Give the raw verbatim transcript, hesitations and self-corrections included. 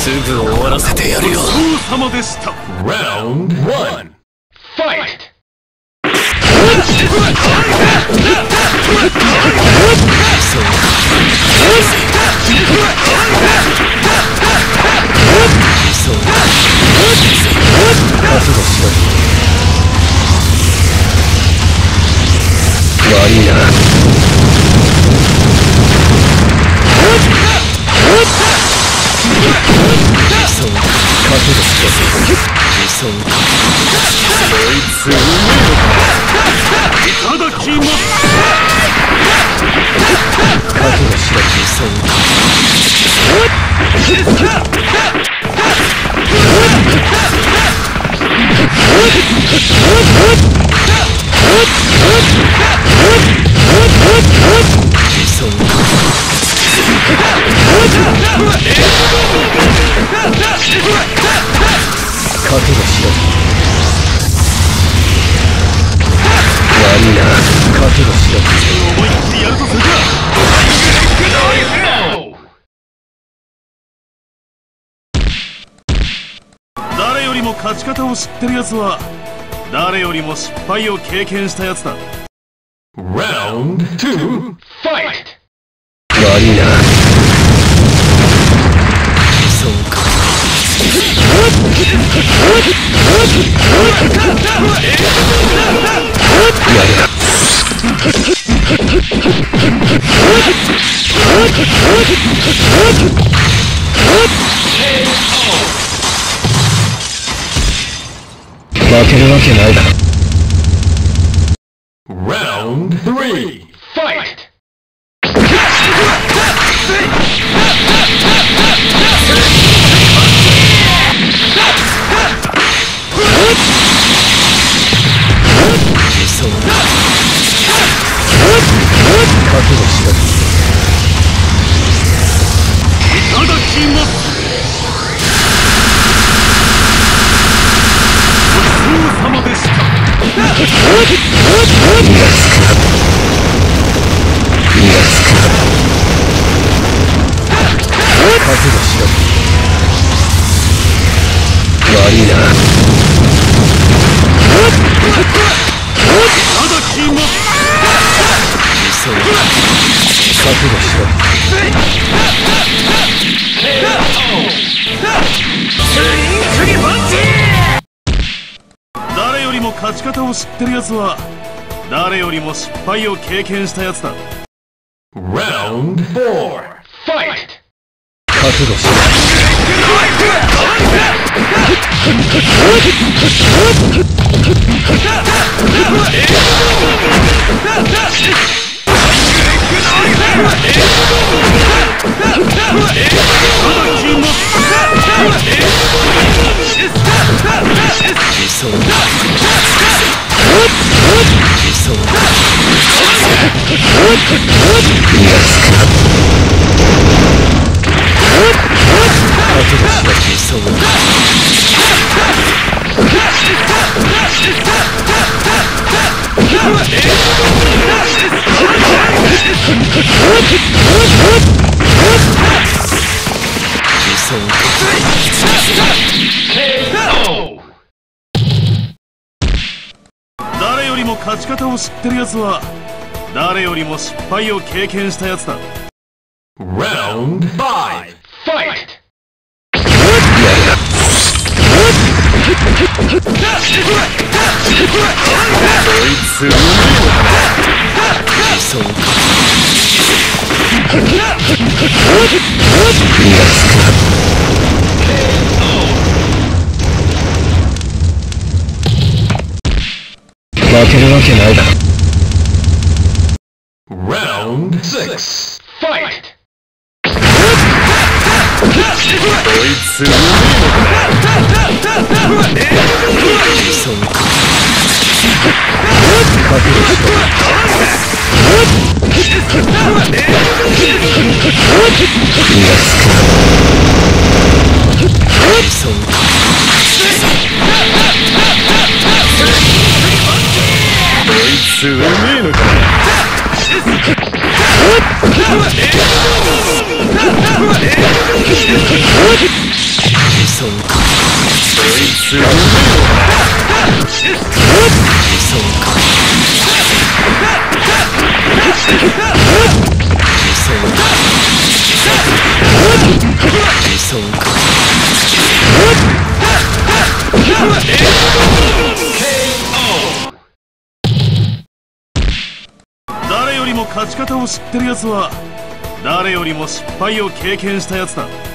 すぐ終わらせてやるよ。 ごちそうさまでした。 Round one. Fight! 悪いな。 誰よりも勝ち方を知ってるやつは誰よりも失敗を経験したやつだ。 Round two. Fight! 悪いな。そうか。やるな。負けるわけないだろ。 Round three. Fight! 誰よりも勝ち方を知ってるやつは誰よりも失敗を経験したやつだ。 Round four. Fight! 覚悟しろ。 誰よりも勝ち方を知ってるやつは誰よりも失敗を経験したやつだ。 Round five. Fight! 負けるわけないだろ。 Round six. Fight! すうめえのか。 そうか。そいつをそうか。そうか。そうか。 誰よりも勝ち方を知ってる奴は誰よりも失敗を経験した奴だ。